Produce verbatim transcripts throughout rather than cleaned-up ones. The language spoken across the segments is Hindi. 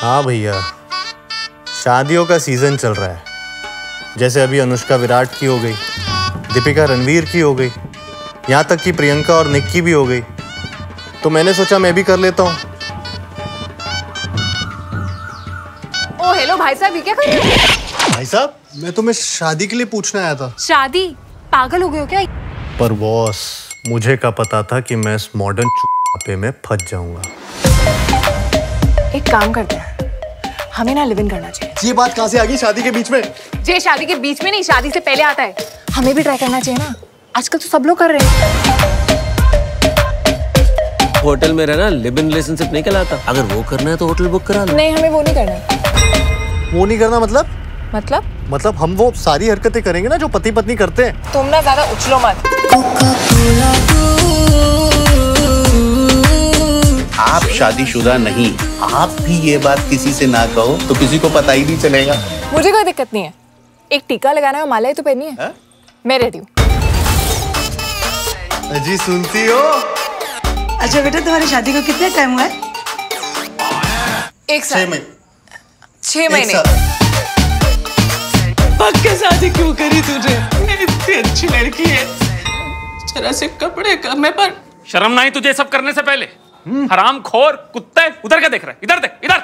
हाँ भैया, शादियों का सीजन चल रहा है। जैसे अभी अनुष्का विराट की हो गई, दीपिका रणवीर की हो गई, यहाँ तक कि प्रियंका और निक की भी हो गई। तो मैंने सोचा मैं भी कर लेता हूँ। ओ हेलो भाई साहब, ये क्या कर रहे हो? भाई साहब, मैं तुम्हें शादी के लिए पूछने आया था। शादी? पागल हो गए हो क्या? पर बॉस, मुझे क्या पता था कि मैं इस मॉडर्न चुप्पे में फंस जाऊंगा। एक काम करते हैं, हमें ना लिव इन करना चाहिए। ये बात कहाँ से आ गई शादी के बीच में? जे शादी के बीच में नहीं, शादी से पहले आता है। हमें भी ट्राई करना चाहिए ना, आजकल तो सब लोग कर रहे हैं। होटल में रहना लिव इन रिलेशनशिप नहीं कहलाता। अगर वो करना है तो होटल बुक करा लो। नहीं, हमें वो नहीं करना। वो नहीं करना मतलब? मतलब? मतलब हम वो सारी हरकतें करेंगे ना जो पति पत्नी करते हैं। तुम ना ज्यादा उछलो मत। आप शादीशुदा नहीं, आप भी ये बात किसी से ना कहो तो किसी को पता ही नहीं चलेगा। मुझे कोई दिक्कत नहीं है, एक टीका लगाना है, माला ही तो पहनी है। हा? मैं रेडी हूँ। अजी सुनती हो? अच्छा बेटा, तुम्हारी शादी को कितना टाइम हुआ है? एक साल। छह महीने। छह महीने। पक्के शादी क्यों करी तुझे? मेरी इतनी अच्छी लड़की है, जरा से कपड़े कम है पर शर्म नहीं तुझे सब करने से पहले? हराम खोर कुत्ते, उधर क्या देख रहा है? इधर देख, इधर।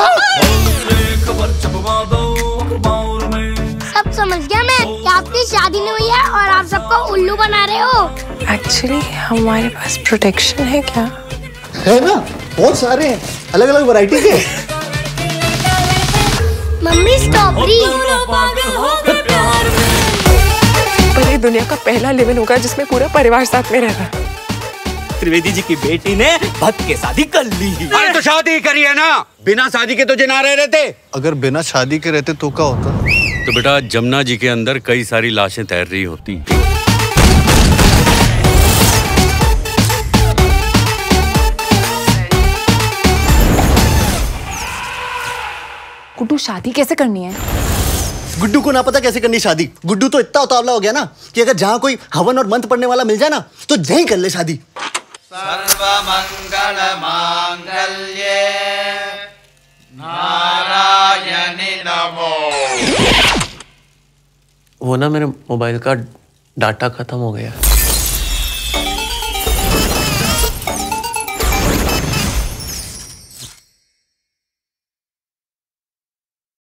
सब समझ गया मैं कि आपकी शादी नहीं हुई है और आप सबको उल्लू बना रहे हो। एक्चुअली हमारे पास प्रोटेक्शन है क्या? है ना, बहुत सारे हैं, अलग अलग वैरायटी के। Mummy strawberry. पर ये दुनिया का पहला लिव इन होगा जिसमें पूरा परिवार साथ में रह रहा है। त्रिवेदी जी की बेटी ने भक्त के शादी कर ली। अरे तो शादी करी है ना, बिना शादी के तो जना रहे रहते। अगर बिना शादी के रहते तो क्या होता? तो बेटा जमुना जी के अंदर कई सारी लाशें तैर रही होती। गुड्डू, शादी कैसे करनी है? गुड्डू को ना पता कैसे करनी शादी। गुड्डू तो इतना उतावला हो गया ना कि अगर जहाँ कोई हवन और मंत्र पढ़ने वाला मिल जाए ना तो यहीं कर ले शादी। सर्वमंगल मांगल्ये नारायणी नमो। वो ना मेरे मोबाइल का डाटा खत्म हो गया।